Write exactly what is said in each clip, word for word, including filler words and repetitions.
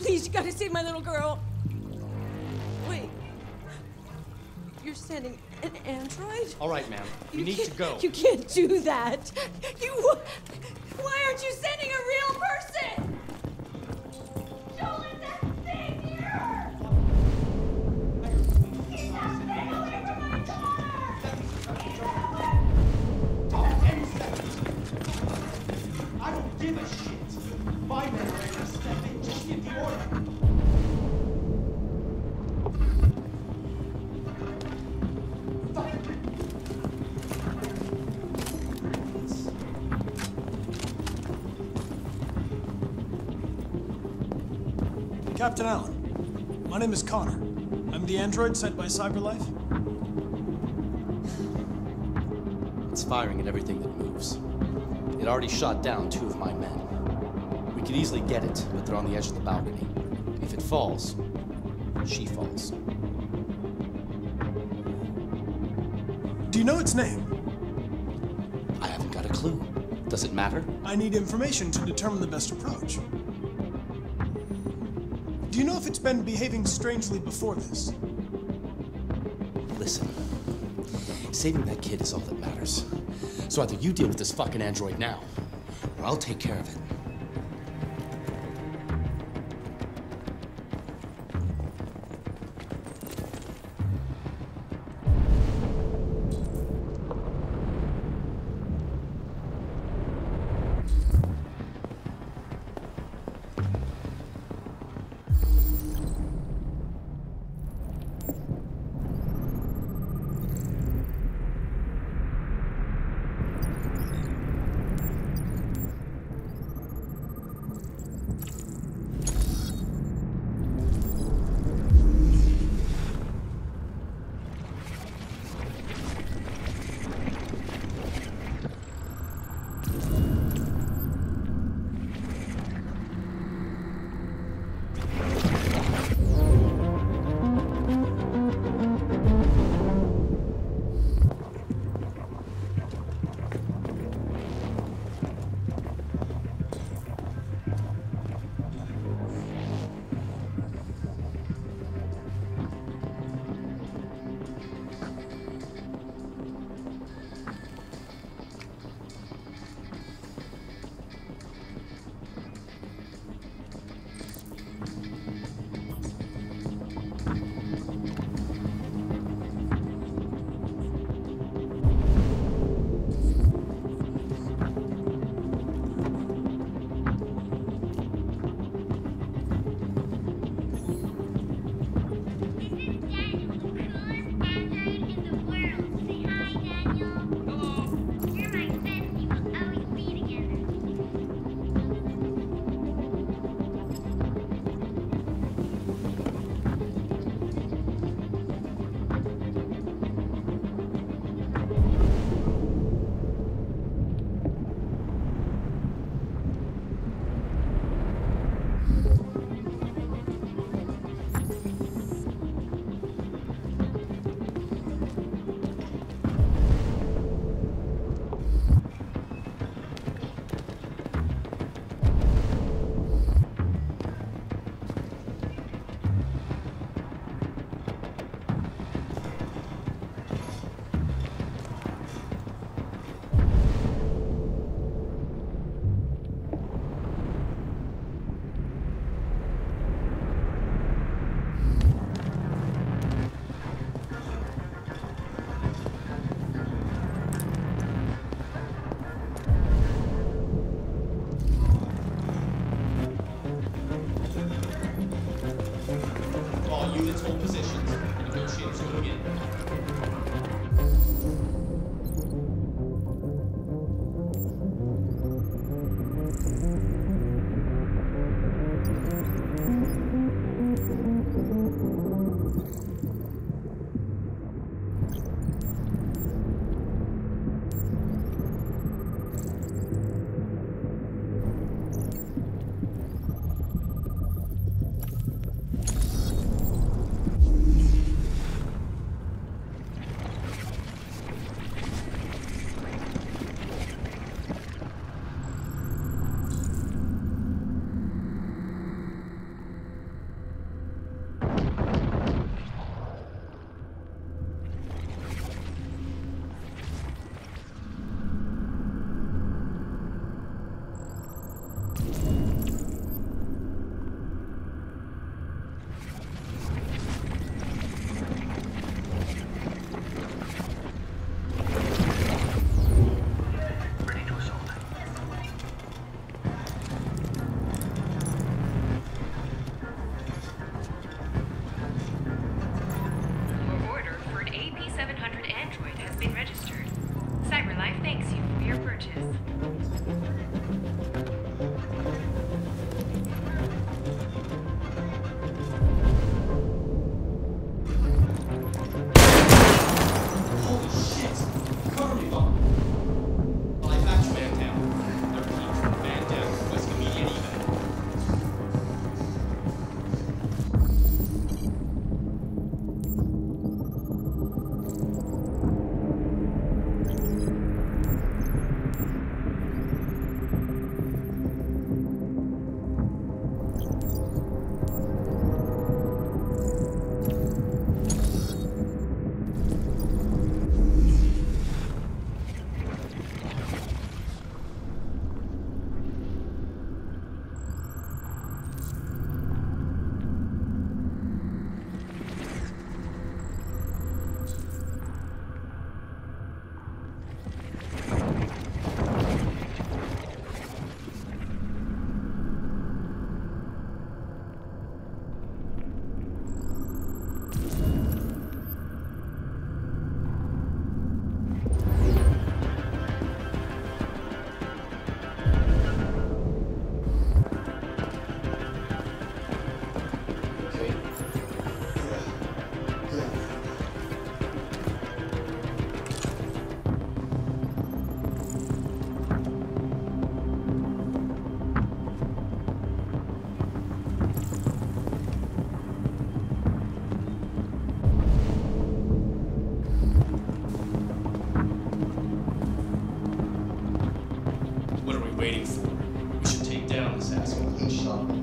Please, you gotta save my little girl. Wait. You're sending an android? All right, ma'am. You, You need can't- to go. You can't do that. You... Why aren't you sending a real person? Joel, it's that thing here! Keep that thing away from my daughter! Keep it away! Oh, ten seconds. I don't give a shit. My men are ready to step in. Just give the order. Captain Allen, my name is Connor. I'm the android sent by CyberLife. It's firing at everything that moves. It already shot down two of my men. We could easily get it, but they're on the edge of the balcony. If it falls, she falls. Do you know its name? I haven't got a clue. Does it matter? I need information to determine the best approach. Do you know if it's been behaving strangely before this? Listen, saving that kid is all that matters. So either you deal with this fucking android now, or I'll take care of it. Units hold positions. Negotiators will begin. Waiting for. We should take down this asshole. He shot me.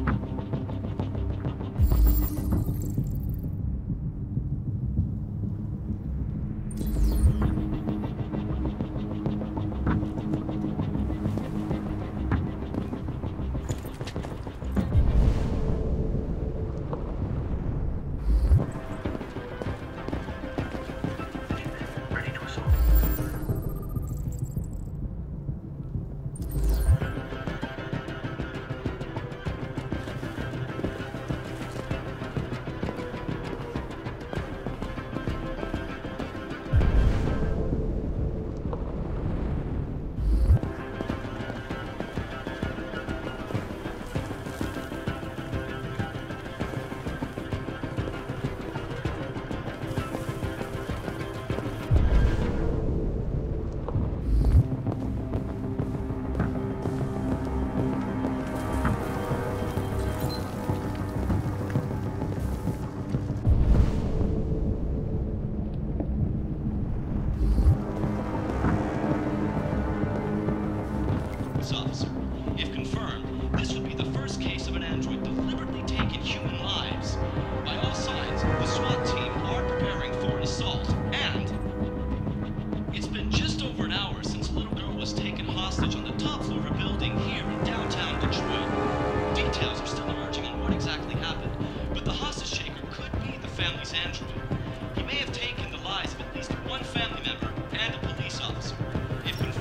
Officer, if confirmed, this would be the first case of an android deliberately taking human lives. By all signs, the SWAT team are preparing for an assault, and it's been just over an hour since a little girl was taken hostage on the top floor of a building here in downtown Detroit. Details are still emerging on what exactly happened, but the hostage taker could be the family's android. He may have taken the lives of at least one family member and a police officer. If confirmed,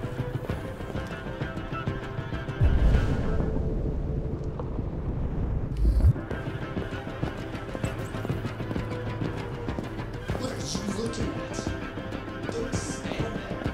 What are you looking at? Don't stand there.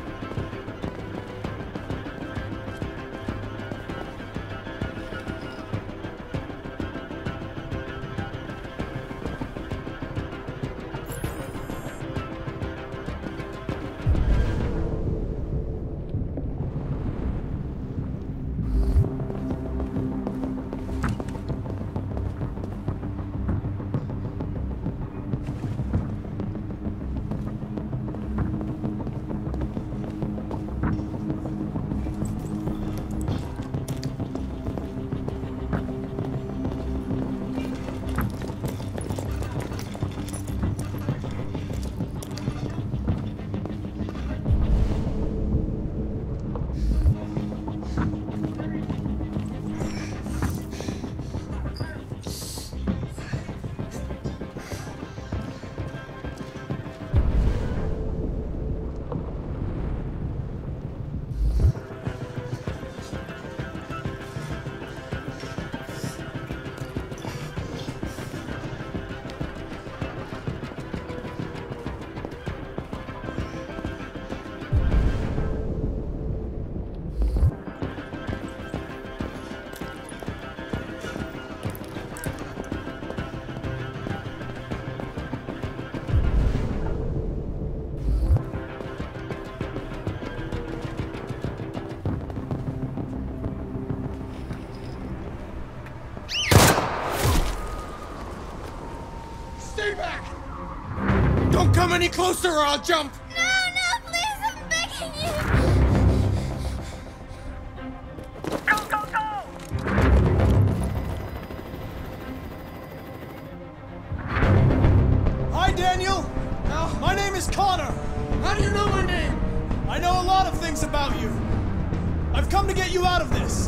come any closer or I'll jump! No, no, please, I'm begging you! Go, go, go! Hi, Daniel! Oh, My name is Connor! how do you know my name? I know a lot of things about you. I've come to get you out of this.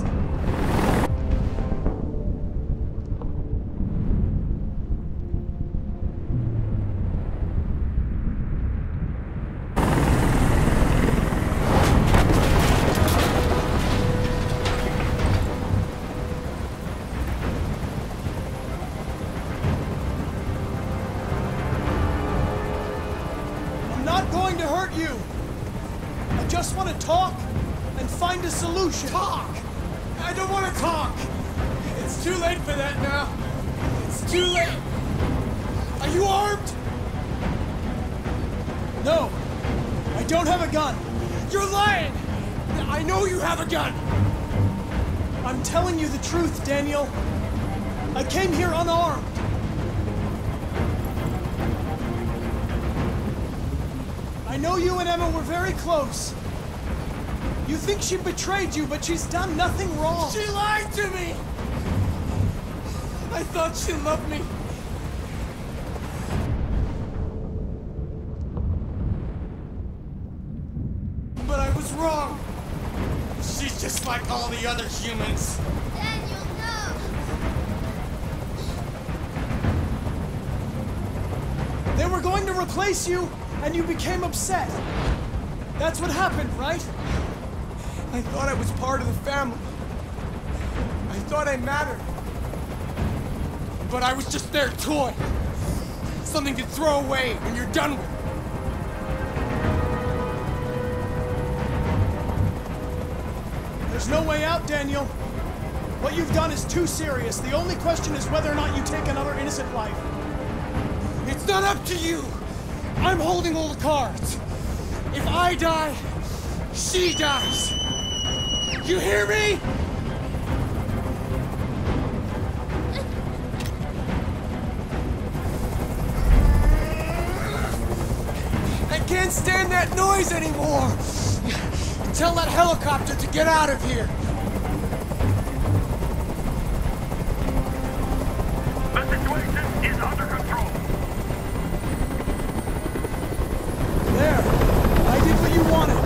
I'm not going to hurt you. I just want to talk and find a solution. Talk! I don't want to talk! It's too late for that now. It's too late. Are you armed? No, I don't have a gun. You're lying! I know you have a gun! I'm telling you the truth, Daniel. I came here unarmed. I know you and Emma were very close. You think she betrayed you, but she's done nothing wrong. She lied to me! I thought she loved me. But I was wrong. She's just like all the other humans. Daniel, no! They were going to replace you, and you became upset. That's what happened, right? I thought I was part of the family. I thought I mattered. But I was just their toy. Something to throw away when you're done with. There's no way out, Daniel. What you've done is too serious. The only question is whether or not you take another innocent life. It's not up to you. I'm holding all the cards. If I die, she dies. You hear me? I can't stand that noise anymore. Tell that helicopter to get out of here. The situation is under control. There. I did what you wanted.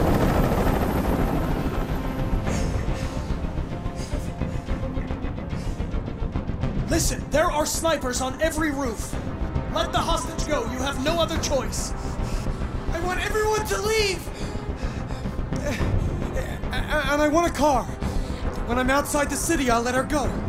Listen, there are snipers on every roof. Let the hostage go. You have no other choice. I want everyone to leave. And I want a car. When I'm outside the city, I'll let her go.